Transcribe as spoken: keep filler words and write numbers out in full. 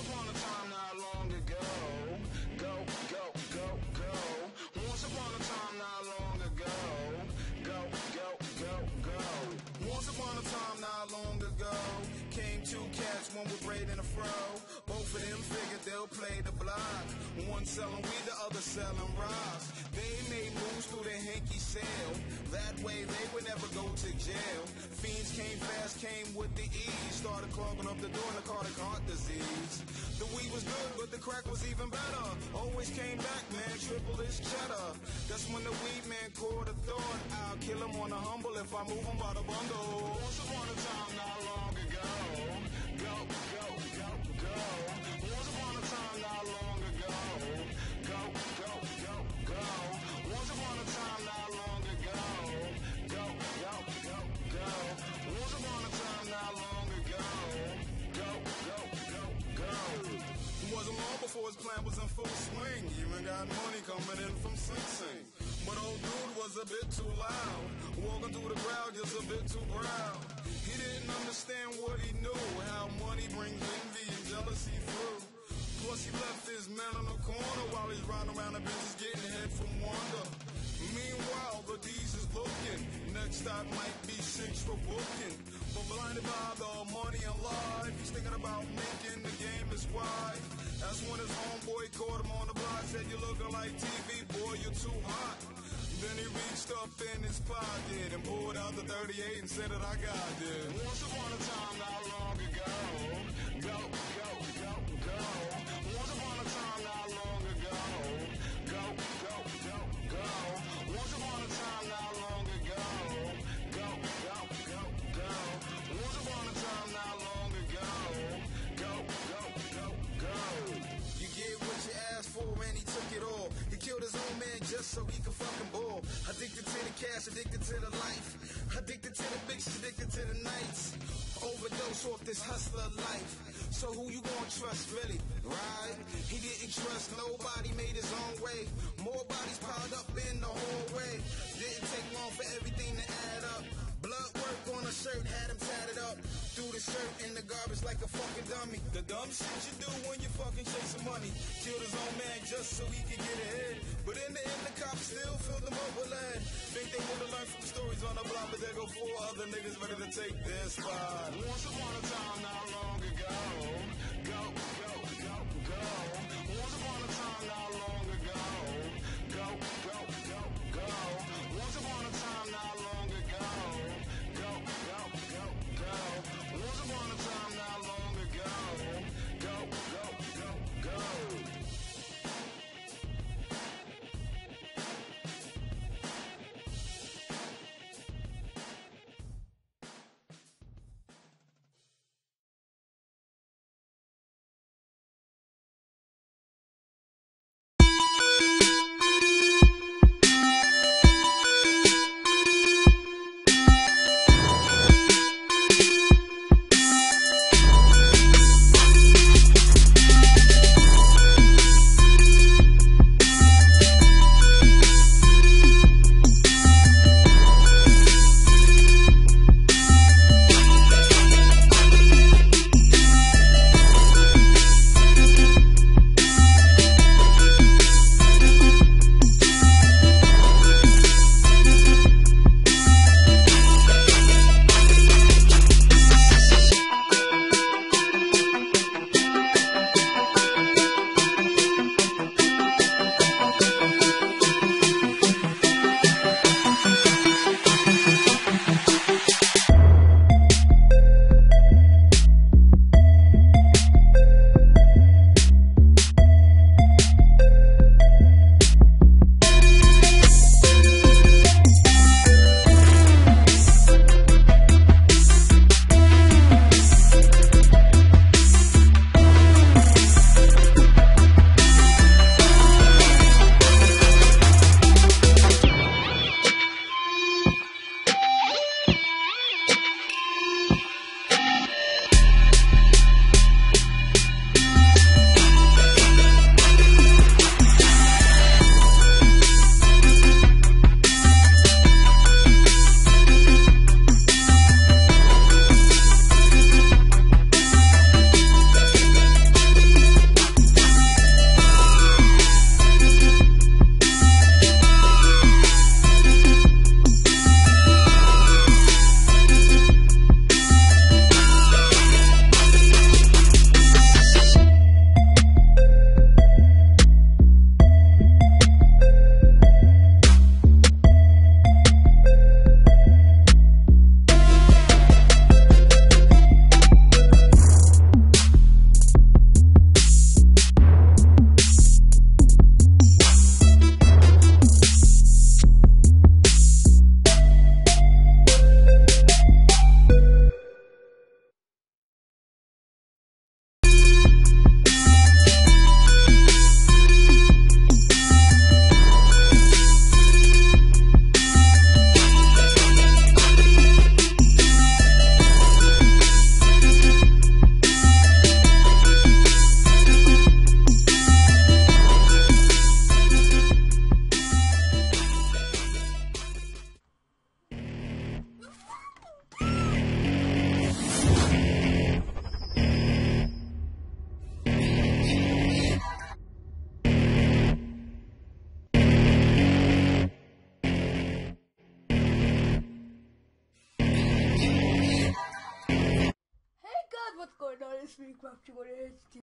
upon a time not long ago. Go, go, go, go. Once upon a time not long ago. Go, go, go, go. Once upon a time not long ago. Came two cats, one with braid and a fro. Both of them figured they'll play the block. One selling weed, the other selling rocks. They made moves through the hanky sale. That way they would never go to jail. Fiends came fast, came with the ease. Started clogging up the door and the cardiac heart disease. The weed was good, but the crack was even better. Always came back, man, triple his cheddar. That's when the weed man caught a thought. I'll kill him on the humble if I move him by the bundle. Once upon a time not long ago. Go, go, go, go. Once upon a time not long ago. Go, go, go, go. Once upon a time not long ago. Go, go, go, go. Once upon a time not long ago. Go, go, go, go. It wasn't long before his plan was in full swing. Even got money coming in from Sing Sing. But old dude was a bit too loud. Walking through the crowd just a bit too proud. He didn't understand what he knew. How money brings envy and jealousy through. Plus he left his man on the corner while he's riding around the business getting head from Wanda. Meanwhile, the D's is looking. Next stop might be six for booking. But blinded by the money and life, he's thinking about making the game his wife. That's when his homeboy caught him on the block. Said, "You looking like T V, boy, you're too hot." Then he reached up in his pocket and pulled out the thirty-eight and said that I got this. Once upon a time not long ago. Go, go, go, go. Once upon a time not long ago. Go, go, go, go. Once upon a time not long ago. Go, go, go, go. Once upon a time not long ago. Go, go, go, go. You get what you asked for and he took it all. He killed his own man just so he could fucking ball. Addicted to the cash, addicted to the life. Addicted to the bitches, addicted to the nights. Overdose off this hustler life. So who you gonna trust really, right? He didn't trust nobody, made his own way. More bodies piled up in the hallway. Didn't take long for everything to add up. Blood work on a shirt, had him tatted up. Threw the shirt in the garbage like a fucking dummy. The dumb shit you do when you fucking chasing money. Killed his own man just so he could get ahead. But in the end, the cops still filled him up with lead. Think they would've learned from stories on the block, but there go four other niggas ready to take their spot. Once upon a time not long ago. Go, go, go, go. Once upon a time not long ago. Go, go, go, go. Once upon a time not long ago. Go, go, go, go. Once upon a time not long ago. Go, go, go, go. this week back to what it is.